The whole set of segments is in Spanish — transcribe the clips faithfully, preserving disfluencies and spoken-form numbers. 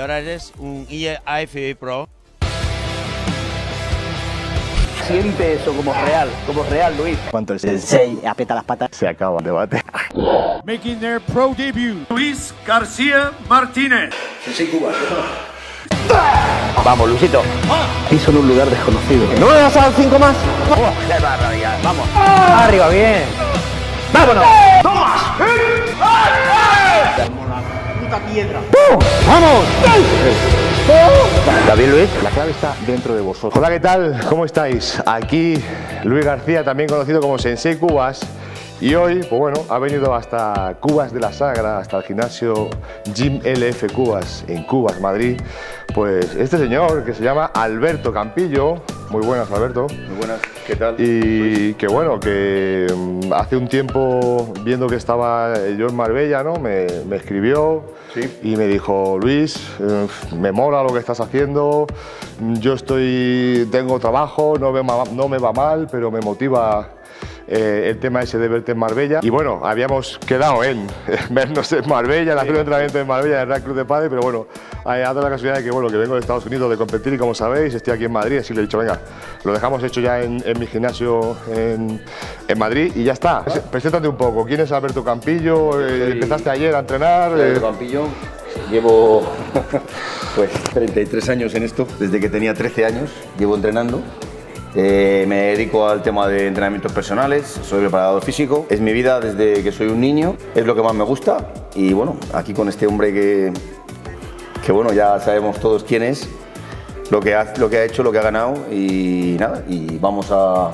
traes un I F B Pro. Siente eso como real, como real, Luis. Cuanto el sensei aprieta las patas, se acaba el debate. Making their pro debut, Luis García Martínez. Sensei Cuba. Vamos, Luisito. Piso en un lugar desconocido. ¿No me vas a dar cinco más? Oh, ¡qué barbaridad! Vamos. ¡Ah! Arriba, bien. ¡Vámonos! ¡Tomas! ¡Puta piedra! ¡Oh! ¡Vamos! David, Luis, La clave está dentro de vosotros. Hola, ¿qué tal? ¿Cómo estáis? Aquí Luis García, también conocido como Sensei Cubas. Y hoy, pues bueno, ha venido hasta Cubas de la Sagra, hasta el gimnasio Gym L F Cubas, en Cubas, Madrid. Pues este señor, que se llama Alberto Campillo. Muy buenas, Alberto. Muy buenas, ¿qué tal? Y que bueno, que hace un tiempo, viendo que estaba yo en Marbella, ¿no? Me, me escribió Sí. y me dijo: Luis, eh, me mola lo que estás haciendo, yo estoy, tengo trabajo, no me, no me va mal, pero me motiva eh, el tema ese de verte en Marbella. Y bueno, habíamos quedado en vernos en Marbella, en hacer un entrenamiento en Marbella, en el Real Club de Padel, pero bueno, ha dado la casualidad de que, bueno, que vengo de Estados Unidos de competir y, como sabéis, estoy aquí en Madrid, así le he dicho: venga, lo dejamos hecho ya en, en mi gimnasio en, en Madrid y ya está. Preséntate un poco, ¿quién es Alberto Campillo? Eh, ¿Empezaste ayer a entrenar? Alberto Campillo, llevo pues treinta y tres años en esto, desde que tenía trece años llevo entrenando. Eh, me dedico al tema de entrenamientos personales, soy preparador físico, es mi vida desde que soy un niño, es lo que más me gusta. Y bueno, aquí con este hombre que, que bueno, ya sabemos todos quién es, lo que ha, lo que ha hecho, lo que ha ganado, y nada, y vamos a,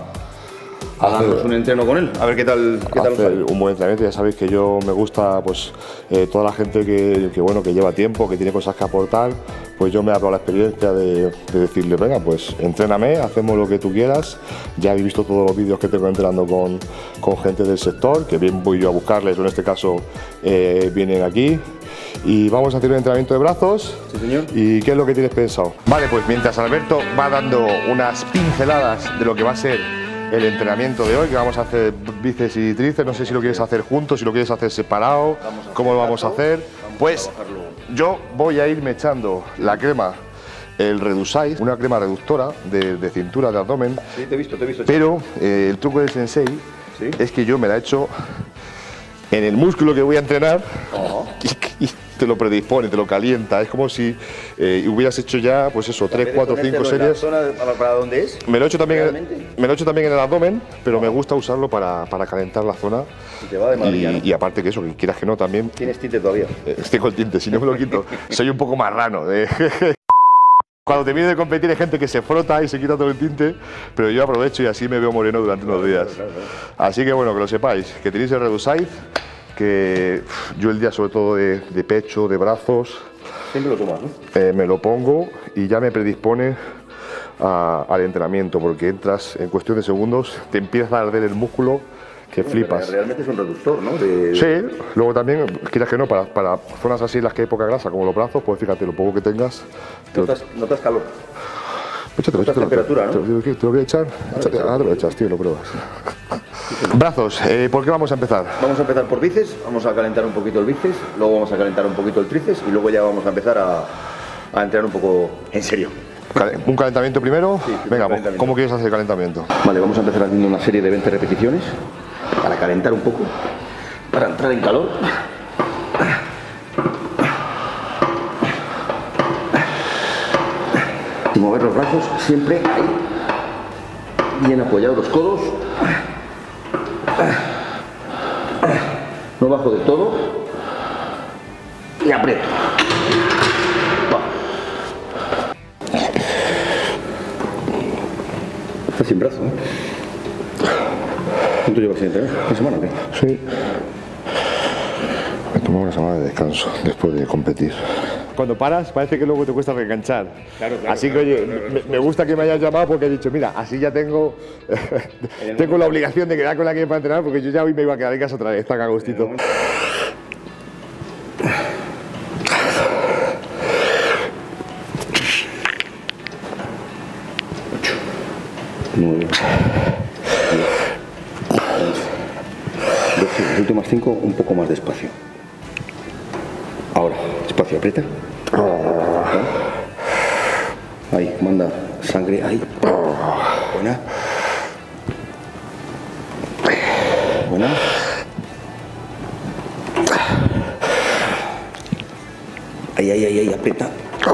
a darnos un entreno con él, a ver qué tal, qué tal hacer sale. un buen entrenamiento. Ya sabéis que yo me gusta, pues, eh, toda la gente que, que, bueno, que lleva tiempo, que tiene cosas que aportar, pues yo me abro la experiencia de, de decirle: venga, pues entréname, hacemos lo que tú quieras. Ya habéis visto todos los vídeos que tengo entrenando con, con gente del sector, que bien voy yo a buscarles, o en este caso eh, vienen aquí. Y vamos a hacer un entrenamiento de brazos. Sí, señor. ¿Y qué es lo que tienes pensado? Vale, pues mientras Alberto va dando unas pinceladas de lo que va a ser el entrenamiento de hoy, que vamos a hacer bíceps y tríceps, no sé si lo quieres hacer juntos, si lo quieres hacer separado, cómo lo vamos a hacer. Pues yo voy a irme echando la crema, el Redusize, una crema reductora de, de cintura, de abdomen. Sí, te he visto, te he visto. Pero eh, el truco del sensei ¿Sí? es que yo me la echo en el músculo que voy a entrenar. Oh. y, y te lo predispone, te lo calienta. Es como si eh, hubieras hecho ya, pues eso, tres, cuatro, cinco series. ¿Para, ¿Para dónde es? Me lo he hecho también, ¿Realmente? me lo he hecho también en el abdomen, pero me gusta usarlo para, para calentar la zona. Y te va de maravilla, ¿no? Y, y aparte que eso, que quieras que no, también Tienes tinte todavía. eh, tengo el tinte, si no me lo quito, soy un poco marrano. eh. Cuando te viene de competir hay gente que se frota y se quita todo el tinte, pero yo aprovecho y así me veo moreno durante unos días. Así que bueno, que lo sepáis, que tenéis el Redusize, que uf, yo el día sobre todo de, de pecho, de brazos, Siempre lo tomas, ¿no? eh, me lo pongo y ya me predispone a, al entrenamiento, porque entras en cuestión de segundos, te empieza a arder el músculo que flipas. Realmente es un reductor, ¿no? De... Sí, luego también, quieras que no, para, para zonas así en las que hay poca grasa, como los brazos, pues fíjate, lo poco que tengas. Te lo, Notas, notas calor. échatelo, notas échatelo, temperatura, ¿no? te, lo- te lo voy a echar, échate, ahora te lo echas, tío, lo pruebas. Brazos, eh, ¿por qué vamos a empezar? Vamos a empezar por bíceps, vamos a calentar un poquito el bíceps, luego vamos a calentar un poquito el tríceps y luego ya vamos a empezar a, a entrenar un poco en serio. Cal- ¿Un calentamiento primero? Sí, sí, Venga, un pues, calentamiento. ¿cómo quieres hacer el calentamiento? Vale, vamos a empezar haciendo una serie de veinte repeticiones para calentar un poco, para entrar en calor. Y mover los brazos siempre ahí, bien apoyados los codos. No bajo del todo y aprieto. Va. Estás sin brazo, ¿eh? ¿Cuánto llevas sin entrenar? ¿Una semana o qué? Sí. Me tomo una semana de descanso después de competir. Cuando paras parece que luego te cuesta reenganchar. Claro, claro, así que, claro, oye, claro, claro, me, claro. me gusta que me hayas llamado porque he dicho: mira, así ya tengo tengo la obligación de quedar con la que para entrenar, porque yo ya hoy me iba a quedar en casa otra vez, tan a gustito. nueve, diez, once, las últimas cinco un poco más despacio. Ahora, despacio, aprieta. Ahí, manda sangre, ahí. Buena. Buena. Ahí, ahí, ahí, ahí, aprieta.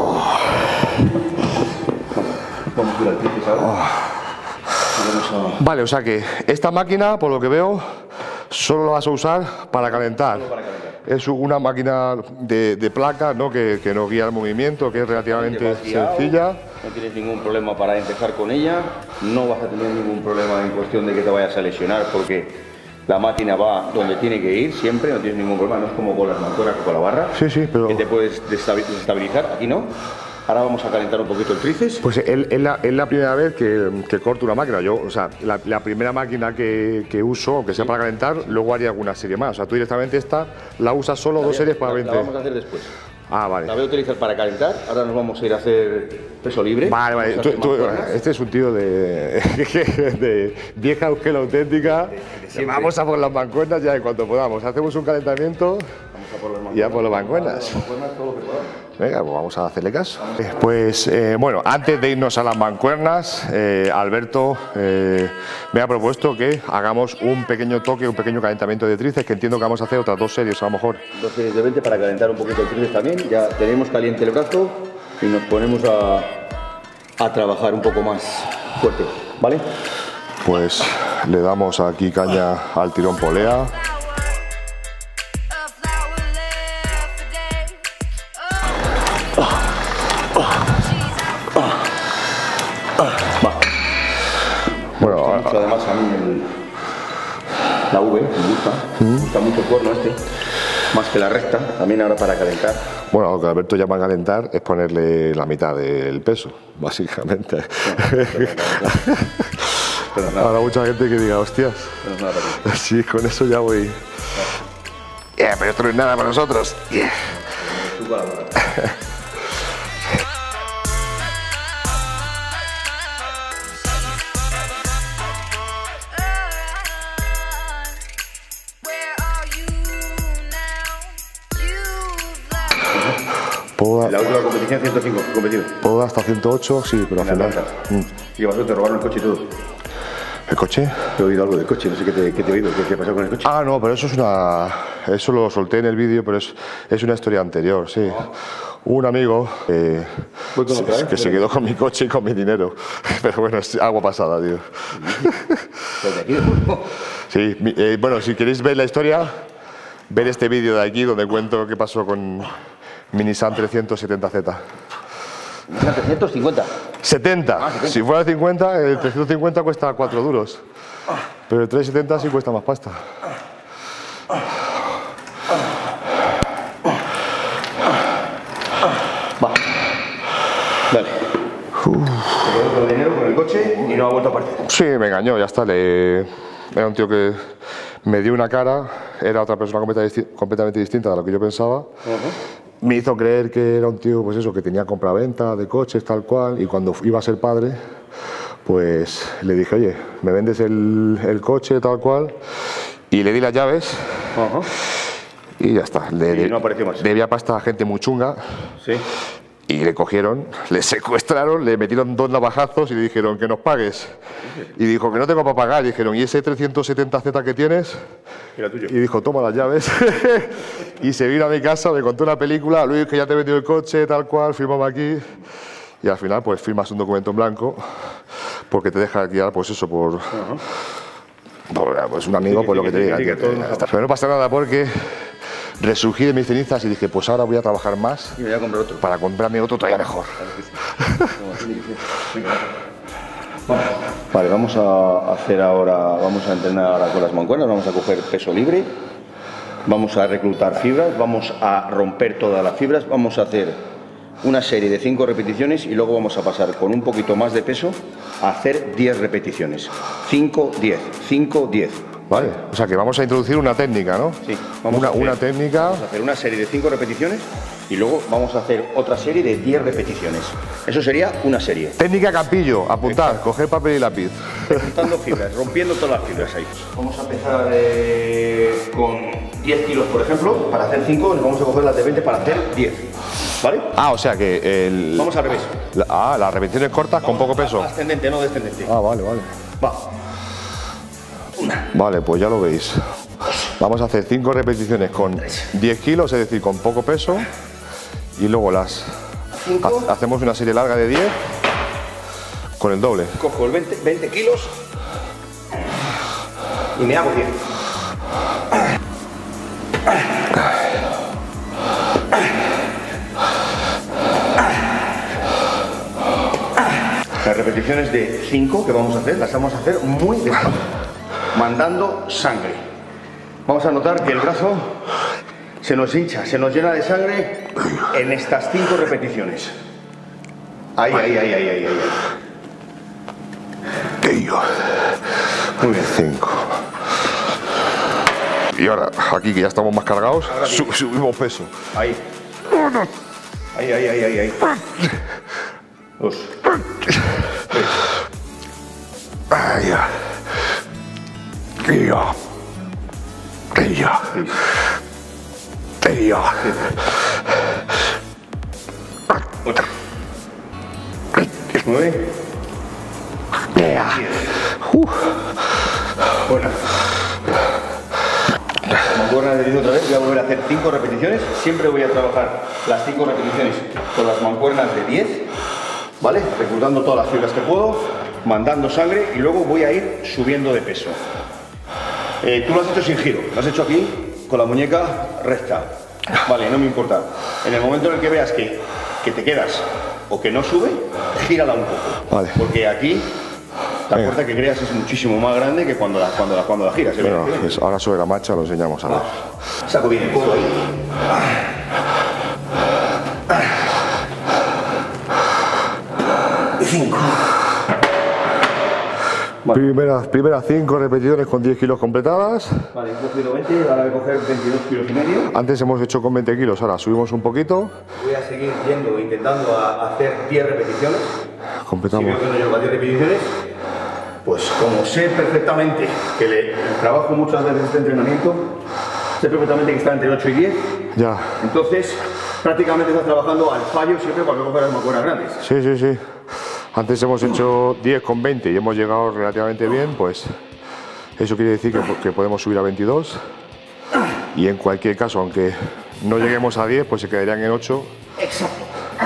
Vamos a ir al tríceps ahora. Vamos a... Vale, o sea que esta máquina, por lo que veo, solo la vas a usar para calentar. Solo para calentar. Es una máquina de, de placa, ¿no? Que, que no guía el movimiento, que es relativamente sencilla. No tienes ningún problema para empezar con ella. No vas a tener ningún problema en cuestión de que te vayas a lesionar, porque la máquina va donde tiene que ir siempre, no tienes ningún problema. No es como con las mancuernas o con la barra, Sí, sí, pero... que te puedes desestabilizar. Aquí no. Ahora vamos a calentar un poquito el tríceps. Pues es, es, la, es la primera vez que, que corto una máquina. Yo, o sea, la, la primera máquina que, que uso, aunque sea para calentar, luego haría alguna serie más. O sea, tú directamente esta la usas solo La dos voy a- series para la- veinte. La vamos a hacer después. Ah, vale. La voy a utilizar para calentar. Ahora nos vamos a ir a hacer peso libre. Vale, vale. Vamos a Tú- hacer tú- mancuernas. este es un tío de, de vieja euskera auténtica. siempre. Vamos a por las mancuernas ya en cuanto podamos. Hacemos un calentamiento Vamos a por las mancuernas. y ya por las mancuernas. Las mancuernas, todo lo que podamos. Venga, pues vamos a hacerle caso. Eh, Pues eh, bueno, antes de irnos a las mancuernas, eh, Alberto eh, me ha propuesto que hagamos un pequeño toque, un pequeño calentamiento de tríceps, que entiendo que vamos a hacer otras dos series a lo mejor. Dos series de veinte para calentar un poquito el tríceps también. Ya tenemos caliente el brazo y nos ponemos a, a trabajar un poco más fuerte, ¿vale? Pues le damos aquí caña al tirón polea. Va. Bueno, Me gusta a- mucho, además a mí el- la V, me gusta. Me gusta mucho el cuerno este, más que la recta. También ahora para calentar. bueno, lo que Alberto llama calentar es ponerle la mitad del peso, básicamente. Pero nada, Habrá mucha gente que diga, hostias, pero nada para ti. sí, con eso ya voy. Yeah, pero esto no es nada para nosotros. Yeah. Tú con la boca. Puedo, La dar- última competición ciento cinco, competido. puedo dar hasta ciento ocho, sí, pero al En la final. planta. Mm. Y pasó, te robaron el coche y todo. ¿El coche? He oído algo del coche, no sé qué te, qué te he oído, qué, qué pasó con el coche. Ah, no, pero eso es una. Eso lo solté en el vídeo, pero es, es una historia anterior, sí. Un amigo eh, Voy con otra vez, que se pero- quedó con mi coche y con mi dinero. Pero bueno, es agua pasada, tío. Pues de aquí después. Sí, mi- eh, bueno, si queréis ver la historia, ver este vídeo de aquí donde cuento qué pasó con mi Nissan trescientos setenta Z. trescientos cincuenta. setenta. Si fuera cincuenta, el trescientos cincuenta cuesta cuatro duros. Pero el trescientos setenta sí cuesta más pasta. Va. Dale. Se quedó con el dinero con el coche y no ha vuelto a partir. Sí, me engañó, ya está. Le... Era un tío que me dio una cara, era otra persona completamente disti- completamente distinta de lo que yo pensaba. Me hizo creer que era un tío, pues eso, que tenía compraventa de coches, tal cual, y cuando iba a ser padre, pues le dije, oye, me vendes el, el coche, tal cual, y le di las llaves, Ajá. y ya está. Le, Y no apareció más. Debía pasta a gente muy chunga, Sí. y le cogieron, le secuestraron, le metieron dos navajazos y le dijeron que nos pagues. Y dijo que no tengo para pagar. Y dijeron, ¿y ese trescientos setenta Z que tienes? Era tuyo. Y dijo, toma las llaves. Y se vino a mi casa, me contó una película, Luis, que ya te he vendido el coche, tal cual, fírmame aquí. Y al final, pues firmas un documento en blanco, porque te deja guiar, pues eso, por... por, pues un amigo, Sí, pues sí, lo que sí, te sí, diga. sí, tío, que todo que nos ya está. Pero no pasa nada porque resurgí de mis cenizas y dije, pues ahora voy a trabajar más Y me voy a comprar otro. para comprarme otro todavía mejor. Vale, vamos a hacer ahora, vamos a entrenar ahora con las mancuernas, vamos a coger peso libre, vamos a reclutar fibras, vamos a romper todas las fibras, vamos a hacer una serie de cinco repeticiones y luego vamos a pasar con un poquito más de peso a hacer diez repeticiones. cinco, diez, cinco, diez. Vale, o sea que vamos a introducir una técnica, ¿no? Sí, vamos una, a hacer- una técnica. Vamos a hacer una serie de cinco repeticiones y luego vamos a hacer otra serie de diez repeticiones. Eso sería una serie. Técnica Campillo, apuntar, coger papel y lápiz. Juntando fibras, rompiendo todas las fibras ahí. Vamos a empezar eh, con diez kilos, por ejemplo. Para hacer cinco, nos vamos a coger las de veinte para hacer diez. ¿vale? Ah, o sea que el... Vamos al revés. La, ah, las repeticiones cortas Vamos con poco peso. Ascendente, no descendente. Ah, vale, vale. Va. Vale, pues ya lo veis. Vamos a hacer cinco repeticiones con diez kilos, es decir, con poco peso. Y luego las ha hacemos una serie larga de diez con el doble. Cojo el veinte, veinte kilos y me hago diez. Las repeticiones de cinco que vamos a hacer, las vamos a hacer muy despacio, mandando sangre. Vamos a notar que el brazo se nos hincha, se nos llena de sangre en estas cinco repeticiones. Ahí, ahí, ahí, ahí, ahí, ahí. Muy bien. Cinco. Y ahora, aquí que ya estamos más cargados, su subimos peso. Ahí. Ahí, ahí, ahí, ahí, ahí. Dos. Tres. Ahí ya. Y ya. Y ya. Y ya. Ocho. Nueve. Yeah. Uh. Bueno. Mancuernas de diez otra vez, voy a volver a hacer cinco repeticiones. Siempre voy a trabajar las cinco repeticiones con las mancuernas de diez, ¿vale? Reclutando todas las fibras que puedo, mandando sangre y luego voy a ir subiendo de peso. Eh, tú lo has hecho sin giro, lo has hecho aquí con la muñeca recta. Vale, no me importa. En el momento en el que veas que, que te quedas o que no sube, gírala un poco. Vale. Porque aquí la Venga. fuerza que creas es muchísimo más grande que cuando la, cuando la, cuando la giras. ¿eh? Bueno, pues ahora sobre la marcha lo enseñamos a ver. Saco bien el codo ahí. Y cinco. Vale. Primeras, primeras cinco repeticiones con diez kilos completadas. Vale, he cogido veinte, ahora voy a coger veintidós kilos y medio. Antes hemos hecho con veinte kilos, ahora subimos un poquito. Voy a seguir yendo, intentando a hacer diez repeticiones. Si Completamos. veo que no llego a diez repeticiones, pues como sé perfectamente que le trabajo muchas veces este entrenamiento, sé perfectamente que está entre ocho y diez. Ya. Entonces, prácticamente estás trabajando al fallo siempre para que coger las mancuernas grandes. Sí, sí, sí. Antes hemos hecho diez con veinte y hemos llegado relativamente bien, pues eso quiere decir que, que podemos subir a veintidós. Y en cualquier caso, aunque no lleguemos a diez, pues se quedarían en ocho. Exacto.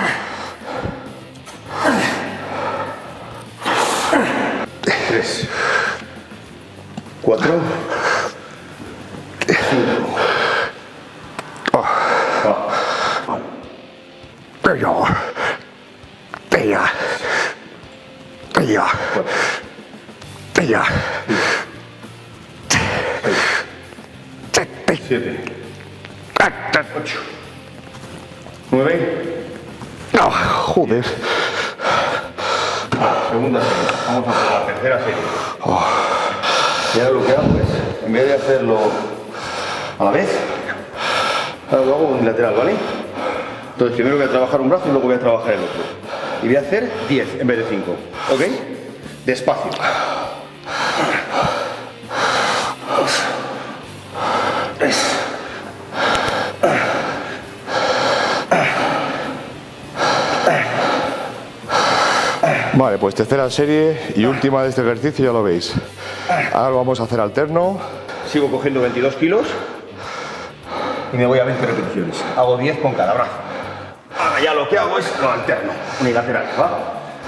Tres. Cuatro. Cinco. Pero, pero, pero, pero, Siete. Ocho. Nueve. no, joder. Segunda serie. Vamos a por la tercera serie. Y ahora lo que hago es, en vez de hacerlo a la vez, ahora lo hago unilateral, ¿vale? Entonces primero voy a trabajar un brazo y luego voy a trabajar el otro. Y voy a hacer diez en vez de cinco. ¿Ok? Despacio. Dos. Tres. Vale, pues tercera serie y última de este ejercicio, ya lo veis. Ahora lo vamos a hacer alterno. Sigo cogiendo veintidós kilos y me voy a veinte repeticiones. Hago diez con cada brazo. Ahora ya lo que hago es lo alterno, unilateral, ¿va?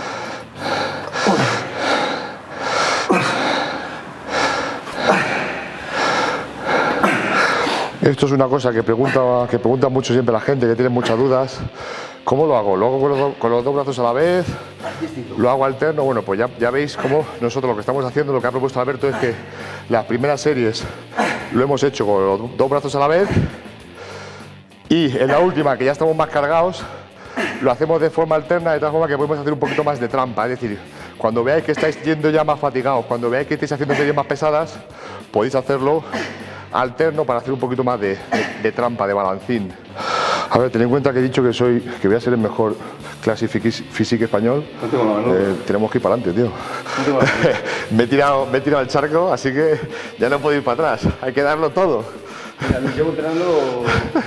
Esto es una cosa que pregunta, que pregunta mucho siempre la gente, que tiene muchas dudas. ¿Cómo lo hago? ¿Lo hago con los, do, con los dos brazos a la vez? ¿Lo hago alterno? Bueno, pues ya, ya veis cómo nosotros lo que estamos haciendo, lo que ha propuesto Alberto es que las primeras series lo hemos hecho con los dos brazos a la vez y en la última, que ya estamos más cargados, lo hacemos de forma alterna, de tal forma que podemos hacer un poquito más de trampa. Es decir, cuando veáis que estáis yendo ya más fatigados, cuando veáis que estáis haciendo series más pesadas, podéis hacerlo alterno para hacer un poquito más de, de, de trampa, de balancín. A ver, ten en cuenta que he dicho que soy, que voy a ser el mejor Classic Physique español. No tengo la menor. Eh, tenemos que ir para adelante, tío. No tengo la menor. me, he tirado, me he tirado el charco, así que ya no puedo ir para atrás. Hay que darlo todo. Mira, llevo entrenando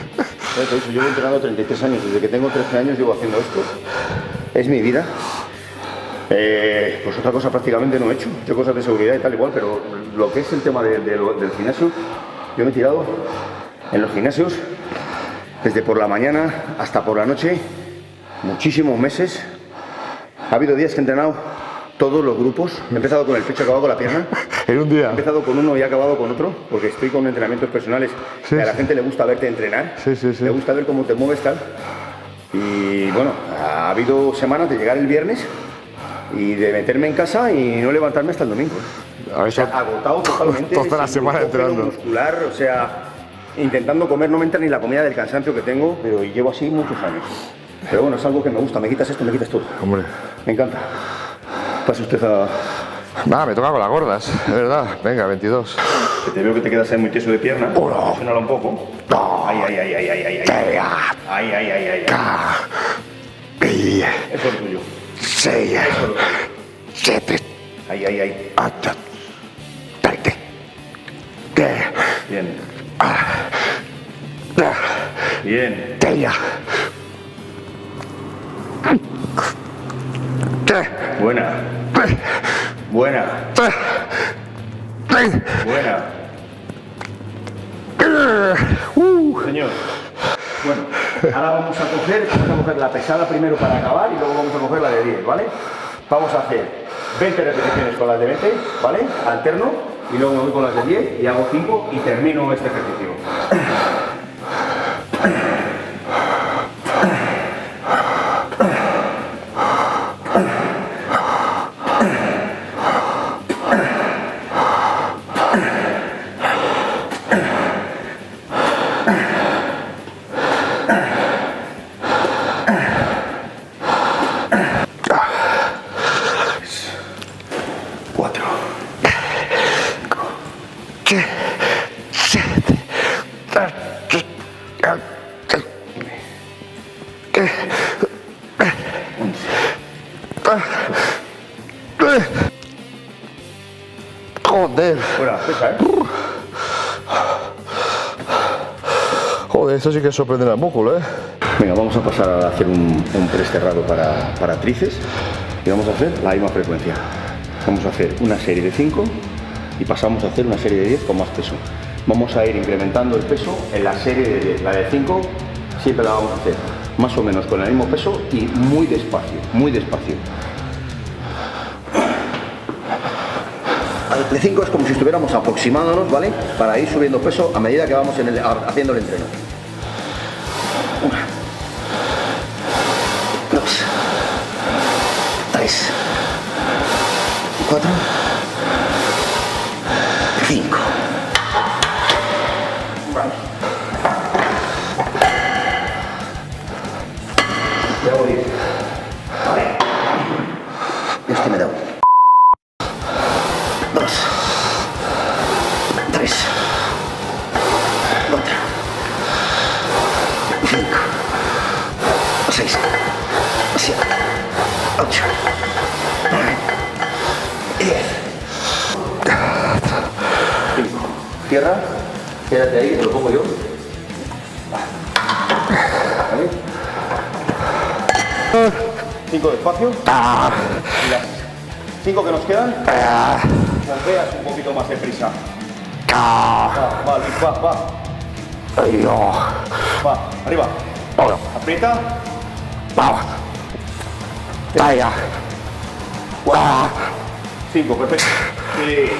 Ya te he dicho, llevo entrenando treinta y tres años, desde que tengo trece años llevo haciendo esto. Es mi vida. Eh, pues otra cosa prácticamente no he hecho. He hecho cosas de seguridad y tal igual, pero lo que es el tema de, de lo, del gimnasio, yo me he tirado en los gimnasios desde por la mañana hasta por la noche, muchísimos meses. Ha habido días que he entrenado todos los grupos. He empezado con el pecho, he acabado con la pierna. En un día. He empezado con uno y he acabado con otro, porque estoy con entrenamientos personales. Sí, que a la sí. gente le gusta verte entrenar. Sí, sí, sí. Le gusta ver cómo te mueves tal. Y bueno, ha habido semanas de llegar el viernes y de meterme en casa y no levantarme hasta el domingo. A ver, O sea, agotado totalmente. toda la sin semana glúteo entrenando. muscular, o sea, intentando comer, no me entra ni la comida del cansancio que tengo, pero llevo así muchos años. Pero bueno, es algo que me gusta, me quitas esto, me quitas todo. Hombre. Me encanta. Pase usted a... Nada, me toca con las gordas, es verdad. Venga, veintidós. Que te veo que te quedas ahí muy tieso de pierna. Suénala un poco. Ay, ay, ay, ay, ay, ay, ay. Ay, ay, ay, ay, ay. Eso es tuyo. seis, siete, Ay, ay, ay. ocho, veinte, diez, Bien. Bien. diez, Buena. Buena. Buena. Señor. Bueno, ahora vamos a coger, vamos a coger la pesada primero para acabar y luego vamos a coger la de diez, ¿vale? Vamos a hacer veinte repeticiones con las de veinte, ¿vale? Alterno, y luego me voy con las de diez y hago cinco y termino este ejercicio. Cuatro. Joder. Fuera, pesa, ¿eh? Joder, esto sí que es sorprender al músculo, ¿eh? Venga, vamos a pasar a hacer un, un press cerrado para, para tríceps y vamos a hacer la misma frecuencia. Vamos a hacer una serie de cinco y pasamos a hacer una serie de diez con más peso. Vamos a ir incrementando el peso en la serie de diez. La de cinco siempre la vamos a hacer más o menos con el mismo peso y muy despacio, muy despacio. El de cinco es como si estuviéramos aproximándonos, ¿vale? Para ir subiendo peso a medida que vamos en el, haciendo el entreno. Una, dos, tres, cuatro, cinco. Vale. Ya voy. Vale. Este me da uno. Dos, tres, cuatro, cinco, seis, siete, ocho, nueve, diez. Cinco. Cierra, quédate ahí, te lo pongo yo. ¿Vale? Cinco despacio. Y las cinco que nos quedan. Bombeas un poquito más de prisa. Va, va, Luis, va, va. Ay, no. Va, arriba. Ahora. Aprieta. Vamos. Vaya. Cuatro. Cinco, perfecto. Sí.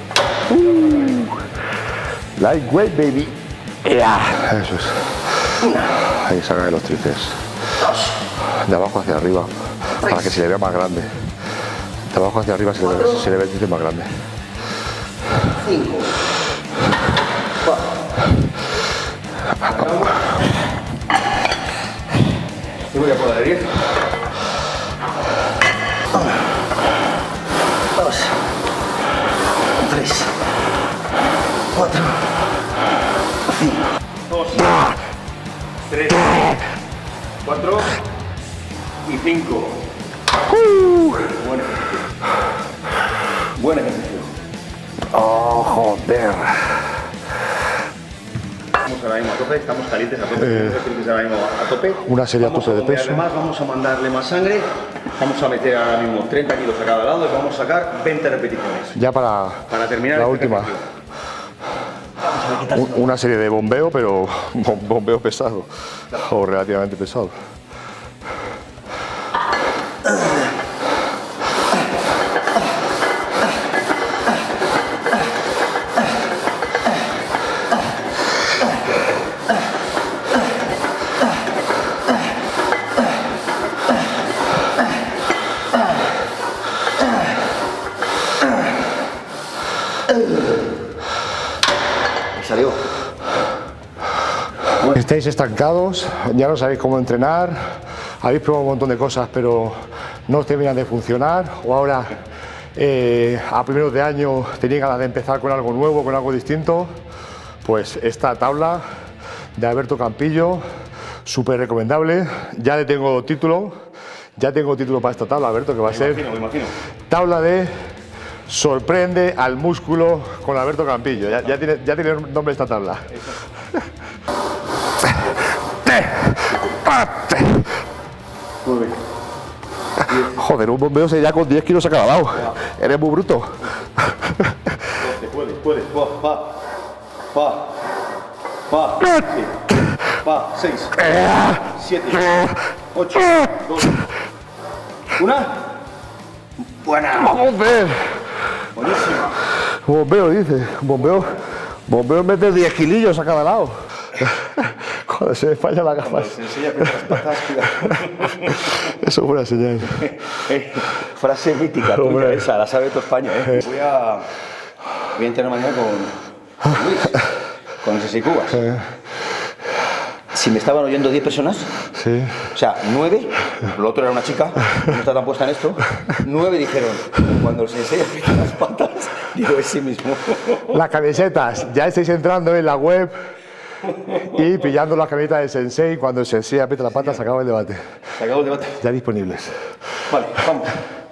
Lightweight, baby. Yeah. Eso es. Ahí saca de los tríceps. De abajo hacia arriba. Para que se le vea más grande. De abajo hacia arriba se le ve, se le ve el tríceps más grande. Cinco. Cuatro. Y voy a por la de diez. Uno. Dos. Tres. Cuatro. Cinco. Dos. Tres. Cuatro. Y cinco. Buen ejercicio. Buen ejercicio. Oh, joder. Vamos estamos ahora mismo a tope, estamos calientes a tope, eh, estamos ahora mismo a tope. Una serie a tope de peso. Más, vamos a mandarle más sangre, vamos a meter ahora mismo treinta kilos a cada lado y vamos a sacar veinte repeticiones. Ya para, para terminar la este última. Una serie de bombeo, pero bombeo pesado, o relativamente pesado. Salió. Estáis estancados, ya no sabéis cómo entrenar, habéis probado un montón de cosas pero no os terminan de funcionar, o ahora eh, a primeros de año tenéis ganas de empezar con algo nuevo, con algo distinto. Pues esta tabla de Alberto Campillo, súper recomendable. Ya le tengo título, ya tengo título para esta tabla, Alberto, que va a ser me imagino. tabla de sorprende al músculo con Alberto Campillo. Ya, ya, tiene, ya tiene nombre esta tabla. Joder, un bombeo se ya con diez kilos a cada lado. Eres muy bruto. Puedes, puedes, pa, pa, pa, pa, sí. Pa, seis, siete, ocho, dos, una. Buena. Vamos a ver. Buenísima. Bombeo, dice. Bombeo. Bombeo mete diez kilillos a cada lado. Joder, se me falla la gafa. Se enseña con las patas, eso fue una señal. Frase mítica, tuya, esa, la sabe toda España. ¿eh? Voy a, voy a entrenar mañana con, con Luis, con el Sensei Cubas. Si me estaban oyendo diez personas, sí. O sea, nueve, lo otro era una chica, no está tan puesta en esto, nueve dijeron, cuando el Sensei aprieta las patas, digo, es sí mismo. Las camisetas, ya estáis entrando en la web y pillando las camisetas del Sensei. Cuando el Sensei aprieta las patas, se acaba el debate. Se acabó el debate. Ya disponibles. Vale, vamos.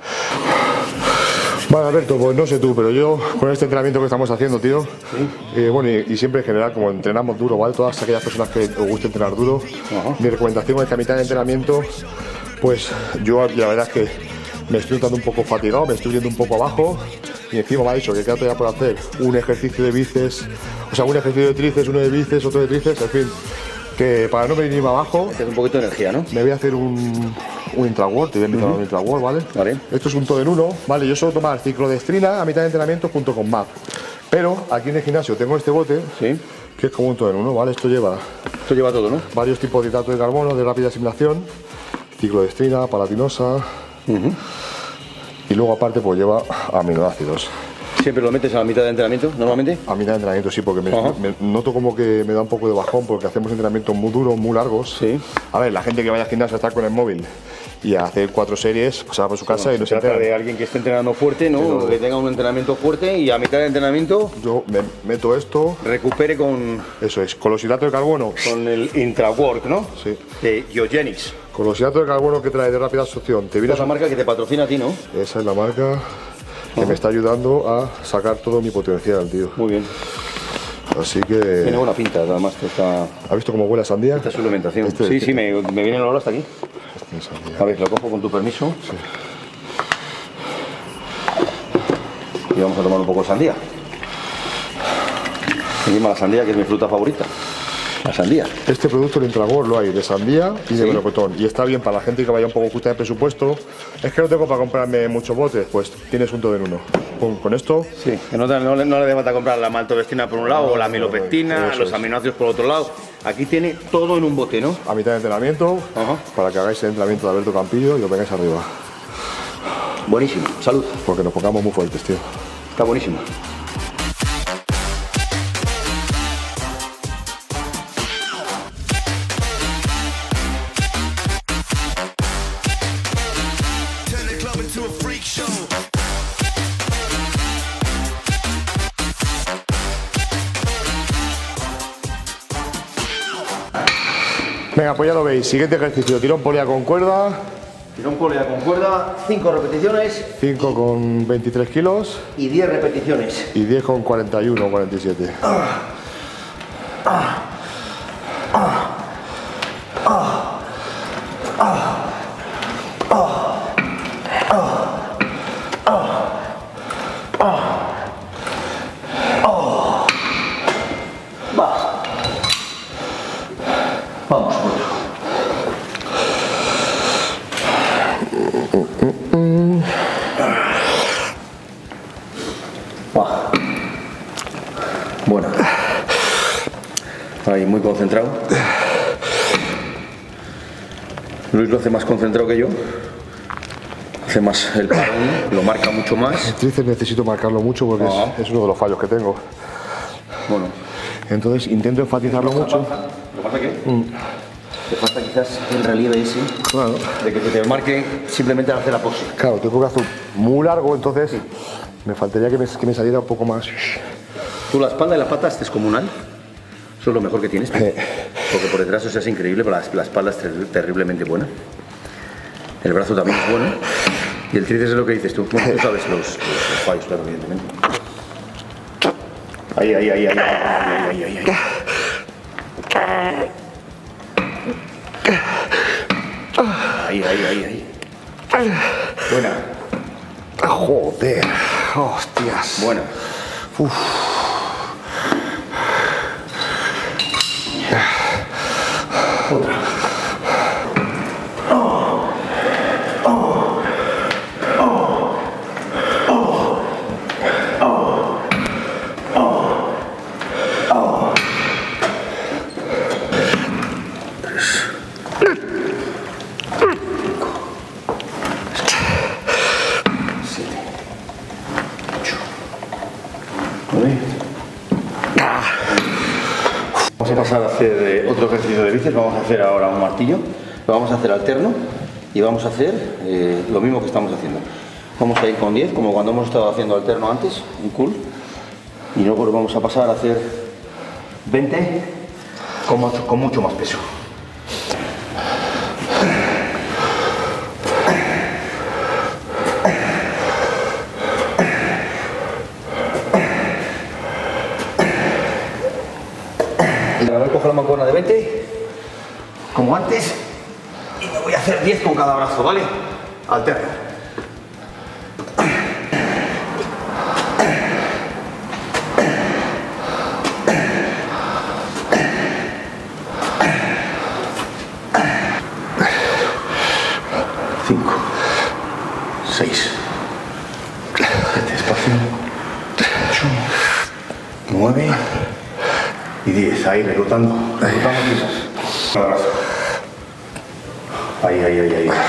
Vale, Alberto, pues no sé tú, pero yo con este entrenamiento que estamos haciendo, tío, ¿sí? eh, bueno, y, y siempre en general, como entrenamos duro, ¿vale? Todas aquellas personas que os guste entrenar duro, uh-huh. Mi recomendación es que a mitad de entrenamiento, pues yo la verdad es que me estoy notando un poco fatigado, me estoy viendo un poco abajo, y encima me ha dicho que queda todavía por hacer un ejercicio de bíceps, o sea, un ejercicio de tríceps, uno de bíceps, otro de tríceps, en fin, que para no venirme abajo, es un poquito de energía, ¿no? Me voy a hacer un, un intrawork, te voy a invitar uh-huh. a un intrawork, ¿vale? Vale. Esto es un todo en uno, ¿vale? Yo suelo tomar ciclodestrina a mitad de entrenamiento junto con M A P. Pero aquí en el gimnasio tengo este bote, ¿sí? Que es como un todo en uno, ¿vale? Esto lleva, Esto lleva todo, ¿no? Varios tipos de hidrato de carbono de rápida asimilación, ciclodestrina, palatinosa, uh-huh. Y luego aparte pues lleva aminoácidos. ¿Siempre lo metes a la mitad de entrenamiento, normalmente? A mitad de entrenamiento sí, porque me, uh-huh. me noto como que me da un poco de bajón porque hacemos entrenamientos muy duros, muy largos. Sí. A ver, la gente que vaya al gimnasio a estar con el móvil y a hacer cuatro series, pues se va por su casa bueno, y no se trata de alguien que esté entrenando fuerte, ¿no? Pero, que tenga un entrenamiento fuerte y a mitad de entrenamiento... Yo me meto esto... Recupere con... Eso es, con los hidratos de carbono. Con el intrawork, ¿no? Sí. De Iogenis. Con los hidratos de carbono que trae de rápida absorción. Esa es la marca que te patrocina a ti, ¿no? Esa es la marca que me está ayudando a sacar todo mi potencial, tío. Muy bien. Así que... Tiene buena pinta, además que está... ¿Has visto cómo huele a sandía? Esta suplementación. Este sí, sí, me, me viene el olor hasta aquí. Este a ver, lo cojo con tu permiso. Sí. Y vamos a tomar un poco de sandía. Encima la sandía, que es mi fruta favorita. La sandía. Este producto, el Intrawork, lo hay de sandía y de melocotón. Y está bien para la gente que vaya un poco justa de presupuesto. Es que no tengo para comprarme muchos botes, pues tienes un todo en uno. Con, con esto... Sí, que no, no, le, no le dé falta comprar la maltodextrina por un lado, no, o la milopectina, los aminoácidos por otro lado. Aquí tiene todo en un bote, ¿no? A mitad de entrenamiento, uh-huh. Para que hagáis el entrenamiento de Alberto Campillo y lo vengáis arriba. Buenísimo, salud. Porque nos pongamos muy fuertes, tío. Está buenísimo. Venga, pues ya lo veis. Siguiente ejercicio, tirón polea con cuerda. Tirón polea con cuerda, cinco repeticiones. cinco con veintitrés kilos. Y diez repeticiones. Y diez con cuarenta y uno o cuarenta y siete. Ah. Ah. Vamos, otro. Bueno. Ahí, muy concentrado. Luis lo hace más concentrado que yo. Hace más el parón, lo marca mucho más. El tríceps necesito marcarlo mucho porque Ah. es, es uno de los fallos que tengo. Bueno. Entonces intento enfatizarlo mucho. Lo que pasa que te falta quizás el relieve ese, Claro. de que te marque simplemente al hacer la pose. Claro, tengo un brazo muy largo, entonces me faltaría que me, que me saliera un poco más. Tú la espalda y las patas descomunal. Eso es lo mejor que tienes. Eh. Porque por detrás eso es increíble, pero la, la espalda es ter- terriblemente buena. El brazo también es bueno. Y el tríceps es lo que dices tú. Bueno, tú sabes los, los, los fallos, claro, evidentemente. Ahí, ahí, ahí, ahí, ahí, ahí, ahí, ahí. Ahí, ahí, ahí, ahí. Buena, Joder, hostias. buena. Otra. Vamos a pasar a hacer eh, otro ejercicio de bíceps. Vamos a hacer ahora un martillo. Lo vamos a hacer alterno y vamos a hacer eh, lo mismo que estamos haciendo. Vamos a ir con diez, como cuando hemos estado haciendo alterno antes, un cool. Y luego lo vamos a pasar a hacer veinte con, mucho- con mucho más peso. Me voy a coger la mancuerna de veinte, como antes, y me voy a hacer diez con cada brazo, ¿vale? Alterno. Cinco, seis, siete, espacio, ocho, nueve y diez. Ahí, reclutando, reclutando piezas. Un abrazo. Ahí, ahí, ahí, ahí.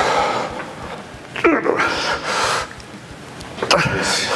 Tres.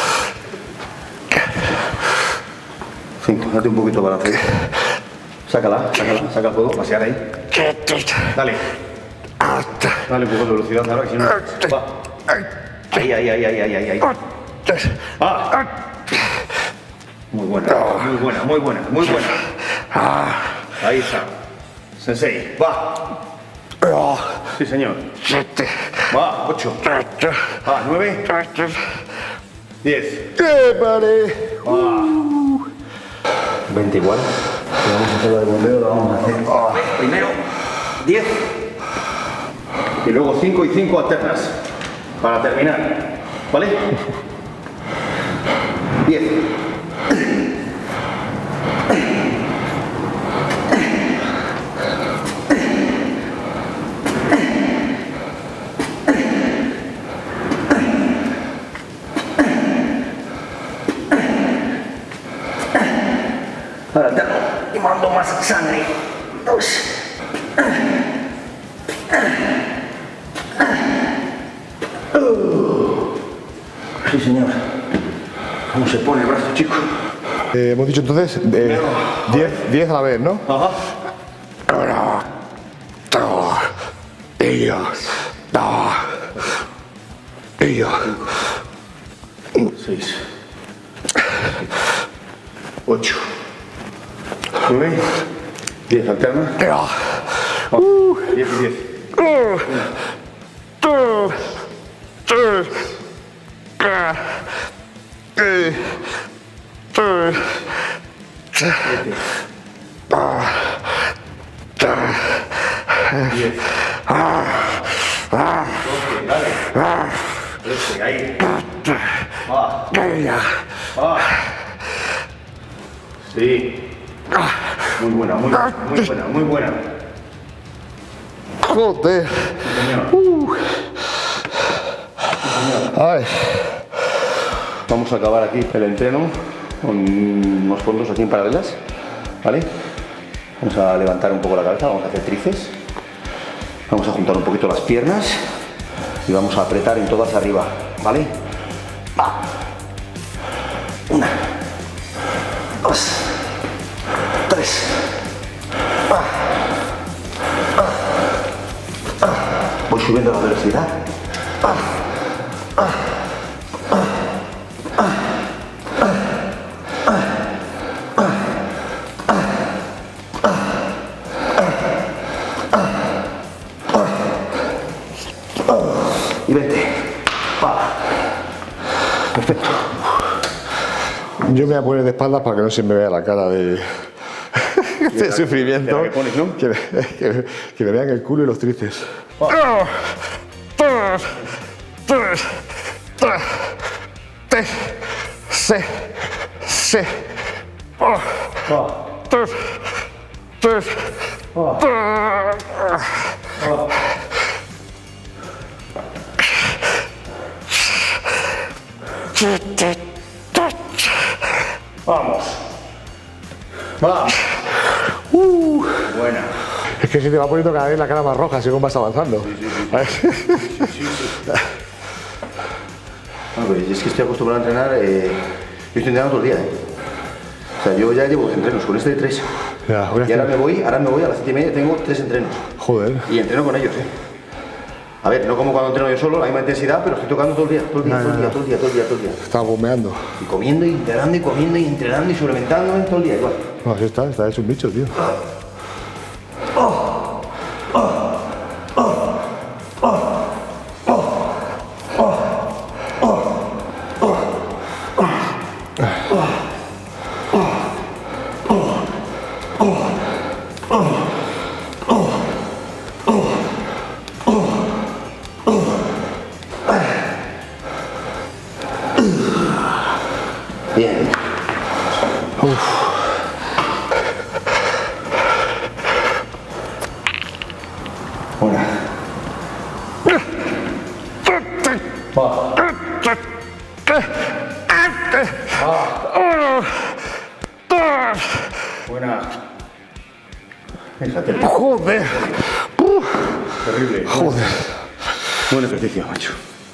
Cinco, date un poquito de balance. Sácala, sácala, saca el fuego, pasear ahí. Dale. Dale un poco de velocidad ahora, que si no. Va. Ahí, ahí, ahí, ahí, ahí, ahí, ahí. Ah. Muy buena, muy buena, muy buena, muy buena. Ahí está. Sensei, va. Sí, señor. Va, ocho. Va, nueve. Diez. Va. veinte igual. Vamos a hacer la de bombeo, lo vamos a hacer. Primero, diez. Y luego cinco y cinco alternas. Para terminar. ¿Vale? diez. Ahora alterno y mando más sangre. Dos. Sí, señor. ¿Cómo se pone el brazo, chico? Eh, hemos dicho entonces diez a la vez, ¿no? Ajá. Uno, dos, ellos, dos, ellos. Seis. Ocho. Nueve. Diez, alterna. Uh, Diez y diez. uh, dos, tres, cuatro, eh, tres, Diez. Dale. Este, ahí. Va. Va. Sí. Muy buena, muy, muy buena, muy buena. Joder. Uh. Ay. Vamos a acabar aquí el entreno con unos fondos aquí en paralelas, ¿vale? Vamos a levantar un poco la cabeza, vamos a hacer tríceps. Vamos a juntar un poquito las piernas y vamos a apretar en todas arriba, ¿vale? Va. Una. Dos. Tres. Ah. Ah. Ah. Voy subiendo la velocidad. Ah. Ah. Ah. Ah. Y vente. Va. Perfecto. Yo me voy a poner de espaldas para que no se me vea la cara de, de sufrimiento. Que, pones, ¿no? que, que, que me vean el culo y los tríceps. Se, se, Vamos. Vamos. Uh. Buena. Es que se te va poniendo cada vez la cara más roja según vas avanzando. Sí, sí, sí. sí, sí, sí. No, pues es que estoy acostumbrado a entrenar. Eh, yo estoy entrenando todo el día. Eh. O sea, yo ya llevo entrenos con este de tres. Ya, y ahora me voy, ahora me voy a las siete y media, tengo tres entrenos. Joder. Y entreno con ellos, eh. A ver, no como cuando entreno yo solo, la misma intensidad, pero estoy tocando todo el día, todo el día, No, todo el no, día, no. todo el día, todo el día, todo el día. Está bombeando. Y comiendo y entrenando y comiendo y entrenando y suplementándome todo el día, igual. No, así está, está hecho un bicho, tío. Bien. Una. Va. Buena. Fíjate. Joder. Terrible. Joder. Buen ejercicio, macho.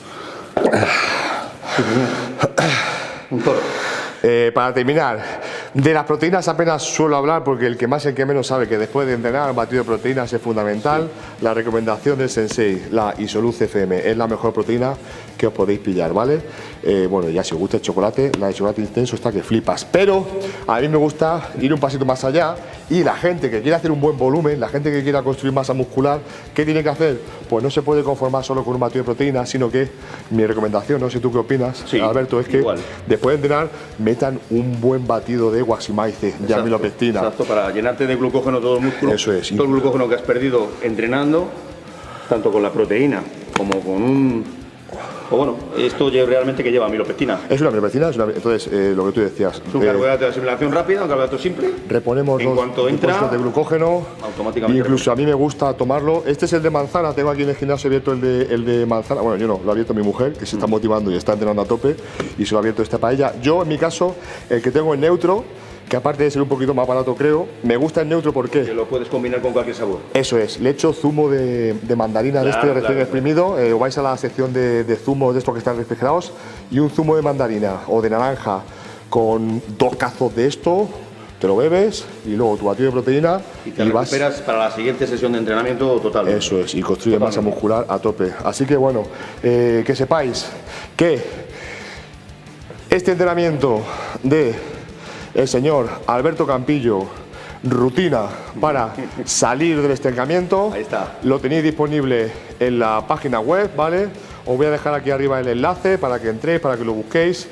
Un toro. Eh, para terminar, de las proteínas apenas suelo hablar porque el que más y el que menos sabe que después de entrenar batido de proteínas es fundamental. Sí. La recomendación del Sensei, la Isoluz F M, es la mejor proteína que os podéis pillar, ¿vale? Eh, bueno, ya si os gusta el chocolate, la de chocolate intenso está que flipas. Pero a mí me gusta ir un pasito más allá y la gente que quiere hacer un buen volumen, la gente que quiera construir masa muscular, ¿qué tiene que hacer? Pues no se puede conformar solo con un batido de proteínas, sino que mi recomendación, no sé tú qué opinas, sí, Alberto, es que igual. Después de entrenar metan un buen batido de guaximaíce, de amilopectina. Exacto, para llenarte de glucógeno todo el músculo. Eso es. Todo el glucógeno que has perdido entrenando, tanto con la proteína como con un... O bueno, esto realmente que lleva amilopectina. Es una amilopectina, es una, entonces eh, lo que tú decías. Es un eh, carbohidrato de asimilación rápida, un carbohidrato simple. Reponemos en los cuanto entra, depósitos de glucógeno. Automáticamente. Incluso a mí me gusta tomarlo. Este es el de manzana, tengo aquí en el gimnasio abierto el de, el de manzana. Bueno, yo no, lo ha abierto mi mujer, que se está motivando y está entrenando a tope, y se lo ha abierto esta para ella. Yo, en mi caso, el que tengo en neutro, que aparte de ser un poquito más barato creo, me gusta el neutro porque... Que lo puedes combinar con cualquier sabor. Eso es, le echo zumo de, de mandarina, claro, de este recién claro, exprimido, eh, vais a la sección de, de zumos de estos que están refrigerados, y un zumo de mandarina o de naranja con dos cazos de esto, te lo bebes y luego tu batido de proteína y te y recuperas vas, para la siguiente sesión de entrenamiento total. Eso es, y construye masa muscular a tope. Así que bueno, eh, que sepáis que este entrenamiento de el señor Alberto Campillo, rutina para salir del estancamiento. Ahí está. Lo tenéis disponible en la página web, ¿vale? Os voy a dejar aquí arriba el enlace para que entréis, para que lo busquéis.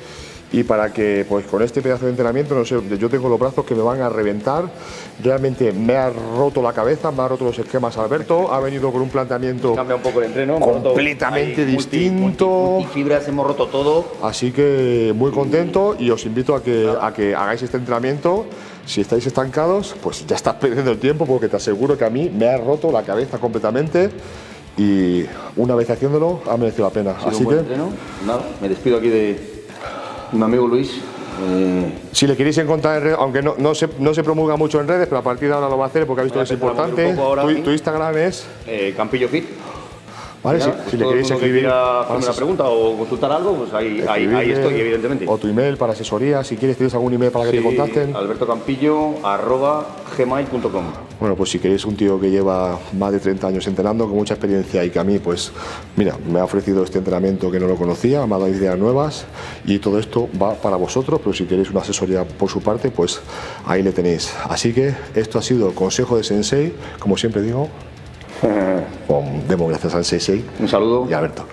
y para que pues con este pedazo de entrenamiento, no sé, yo tengo los brazos que me van a reventar, realmente me ha roto la cabeza, me ha roto los esquemas Alberto, ha venido con un planteamiento Cambia un poco el entreno, completamente multi, distinto, multi, multi fibras, hemos roto todo. Así que muy contento y os invito a que, a que hagáis este entrenamiento. Si estáis estancados, pues ya estás perdiendo el tiempo, porque te aseguro que a mí me ha roto la cabeza completamente y una vez haciéndolo ha merecido la pena. Ha sido Así un buen que entreno. Nada, me despido aquí de mi amigo Luis. Eh, si le queréis encontrar en redes, aunque no, no, se, no se promulga mucho en redes, pero a partir de ahora lo va a hacer porque ha visto que es importante. Ahora, tu, ¿sí? tu Instagram es eh, Campillo Fit. Vale, Nada, si, pues si le todo queréis el mundo escribir, que quiera hacerme para una pregunta o consultar algo, pues ahí, ahí, ahí estoy, evidentemente. O tu email para asesoría, si quieres, tienes algún email para que sí, te contacten. alberto campillo arroba gmail punto com. Bueno, pues si queréis un tío que lleva más de treinta años entrenando, con mucha experiencia y que a mí, pues, mira, me ha ofrecido este entrenamiento que no lo conocía, me ha dado ideas nuevas y todo esto va para vosotros, pero si queréis una asesoría por su parte, pues ahí le tenéis. Así que esto ha sido Consejo de Sensei, como siempre digo, con demos gracias al Sensei. Un saludo. Y a Alberto.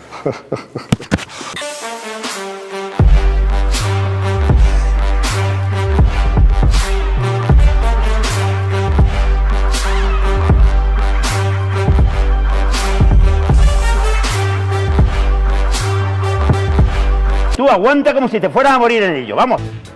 Tú aguanta como si te fueras a morir en ello, vamos.